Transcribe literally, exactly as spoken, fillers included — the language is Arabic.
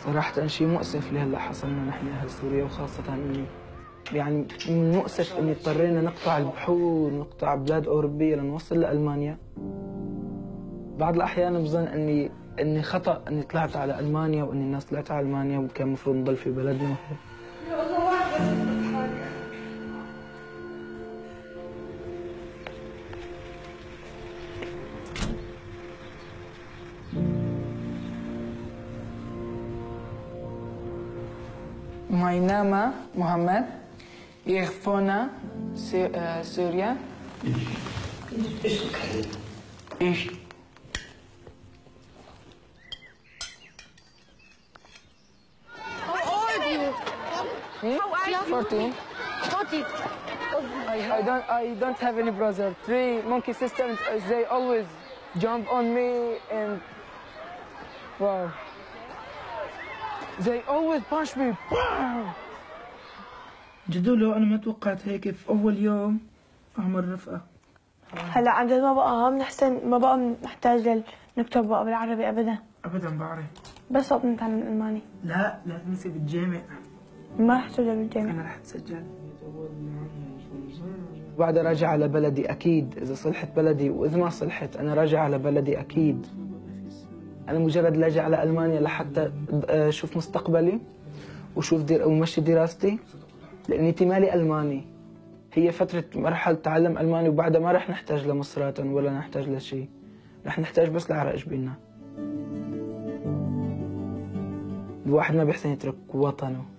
صراحة شيء مؤسف اللي هلا حصلنا نحن أهل سوريا، وخاصة إني يعني من مؤسف إني اضطرينا نقطع البحور ونقطع بلاد أوروبية لنوصل لألمانيا. بعض الأحيان بظن إني إني خطأ إني طلعت على ألمانيا، وإني الناس طلعت على ألمانيا وكان المفروض نضل في بلدنا وهيك. Mein Name Mohammed. Ich wohne in Syrien. Ich. Ist okay. Ich. How old are you? Hmm? How are you? fourteen. fourteen. I, I don't I don't have any brother. Three monkey sisters. They always jump on me and wow. They always punch me. جدو لو انا ما توقعت هيك في اول يوم اعمل رفقه. هلا عن جد ما بقى بنحسن، ما بقى نحتاج نكتب بقى بالعربي ابدا. ابدا بعرف. بس وقت نتعلم الالماني. لا لا تنسي بالجامع. ما رح اسجل بالجامع. انا رح اتسجل. بعد راجع على بلدي اكيد، اذا صلحت بلدي، واذا ما صلحت انا راجع على بلدي اكيد. انا مجرد لاجي على المانيا لحتى اشوف مستقبلي وشوف دير ومشي دراستي، لاني تمالي الماني. هي فترة مرحلة تعلم الماني، وبعدها ما رح نحتاج لمصرات ولا نحتاج لشيء، رح نحتاج بس لعرق جبيننا. الواحد ما بيحسن يترك وطنه.